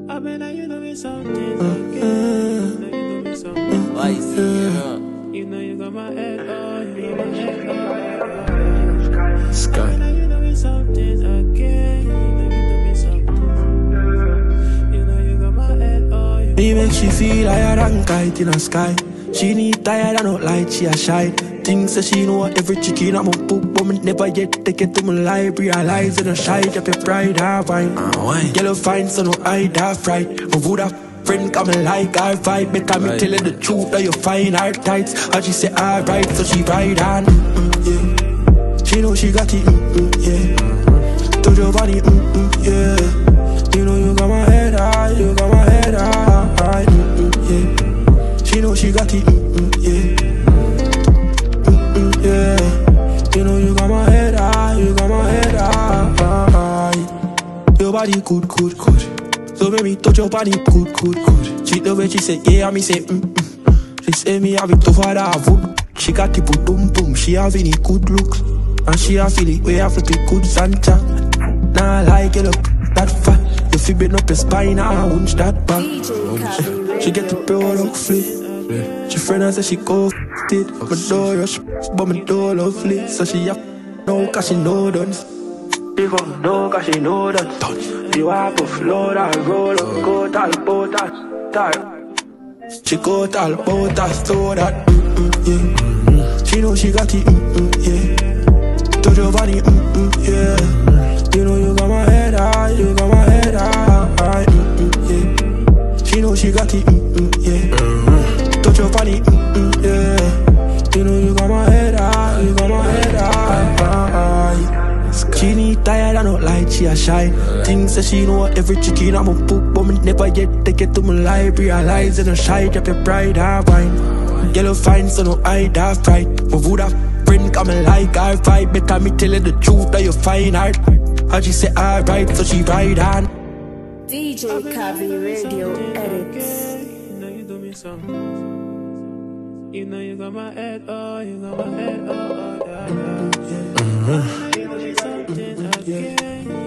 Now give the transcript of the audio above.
I mean, you know me something again. You know me something. Why you see, you know you got my head on, you got my head on. Sky. You know me something again. You know me something. You know you got my head on. Me make she feel higher than kite in the sky. She need tired and not light, she a shy. Things that she know every chicken I'm a book, but me never yet take it to my library. Realize in a shy, up your pride, I wine. Yellow fine, so no I die fright. My would have friend come like I fight. Better me tell her the truth, that you find her tights. And she say alright, so she ride on. Yeah. She know she got it, yeah. To your body, yeah. You know you got my head high, you got my head high, yeah. She know she got it, yeah. Yeah, you know you got my head high, you got my head high. Your body good. So baby, touch your body good. She the way she say yeah, me say She say me have it tougher than a wood. She got the boom, she have any good looks. And she have feel it, we have to be good Santa. Nah, like you look that fat. You feel bend up your spine, I won't that back. She get the product flip. She friend and say she go it. My door rush, but my door lovely. So she up no cause she know done. She go no cause she know done. You have to float and roll up, go tal about that. She go tal about that, so that yeah. She know she got it, yeah. Touch your body, yeah. You know you got my head high, you got my head high, yeah. She know she got it, yeah. Touch your body, yeah. You know you got my head high, you got my head high. She need tired and not light, she a shy. Things that she know every chicken I'm a book, but me never yet take it to my library. Realize in a shy, up your pride, I wine. Yellow fine, so no I die fright. My would have friend come like I fight. Better me tell her the truth, that you find her. And she say alright, so she ride on. DjKavi radio edits. You know you do me something. You know you got my head on, you got my head on. You know me something again.